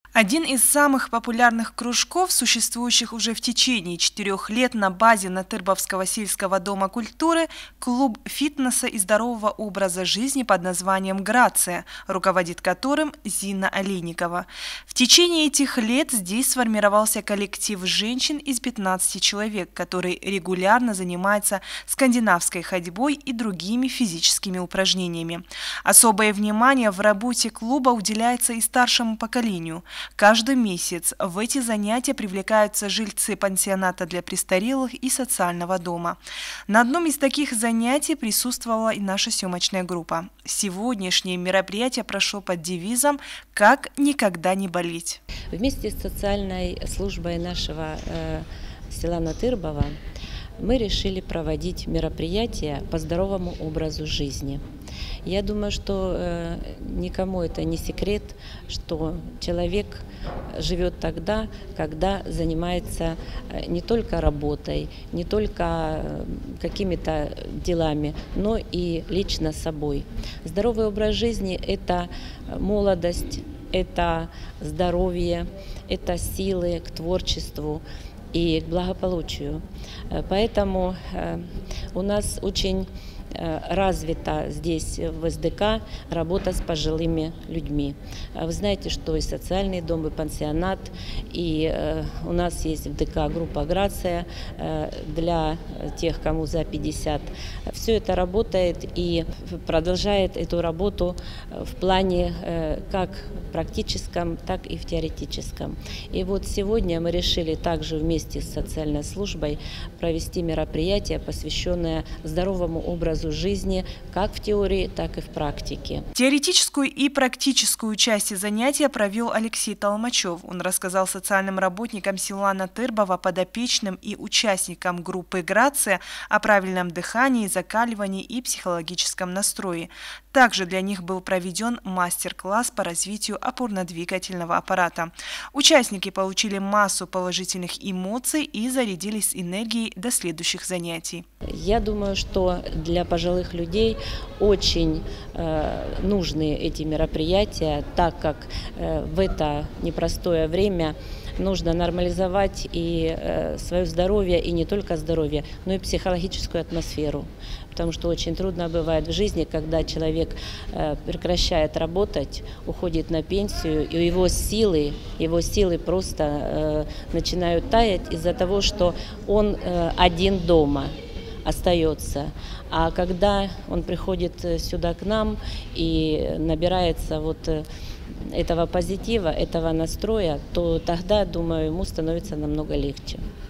Один из самых популярных кружков, существующих уже в течение 4 лет на базе Натырбовского сельского дома культуры, клуб фитнеса и здорового образа жизни под названием «Грация», руководит которым Зина Олейникова. В течение этих лет здесь сформировался коллектив женщин из 15 человек, который регулярно занимается скандинавской ходьбой и другими физическими упражнениями. Особое внимание в работе клуба уделяется и старшему поколению. Каждый месяц в эти занятия привлекаются жильцы пансионата для престарелых и социального дома. На одном из таких занятий присутствовала и наша съемочная группа. Сегодняшнее мероприятие прошло под девизом «Как никогда не болеть». Вместе с социальной службой нашего села Натырбово мы решили проводить мероприятия по здоровому образу жизни. Я думаю, что никому это не секрет, что человек живет тогда, когда занимается не только работой, не только какими-то делами, но и лично собой. Здоровый образ жизни – это молодость, это здоровье, это силы к творчеству и к благополучию. Поэтому у нас очень развита здесь в СДК работа с пожилыми людьми. Вы знаете, что и социальный дом, и пансионат, и у нас есть в ДК группа «Грация» для тех, кому за 50. Все это работает и продолжает эту работу в плане как практическом, так и в теоретическом. И вот сегодня мы решили также вместе с социальной службой провести мероприятие, посвященное здоровому образу жизни как в теории, так и в практике. Теоретическую и практическую части занятия провел Алексей Толмачев. Он рассказал социальным работникам села Натырбово, подопечным и участникам группы «Грация» о правильном дыхании, закаливании и психологическом настрое. Также для них был проведен мастер-класс по развитию опорно-двигательного аппарата. Участники получили массу положительных эмоций и зарядились энергией до следующих занятий. Я думаю, что для пожилых людей очень нужны эти мероприятия, так как в это непростое время нужно нормализовать и свое здоровье, и не только здоровье, но и психологическую атмосферу. Потому что очень трудно бывает в жизни, когда человек прекращает работать, уходит на пенсию, и его силы просто начинают таять из-за того, что он один дома остается. А когда он приходит сюда к нам и набирается этого позитива, этого настроя, то тогда, думаю, ему становится намного легче.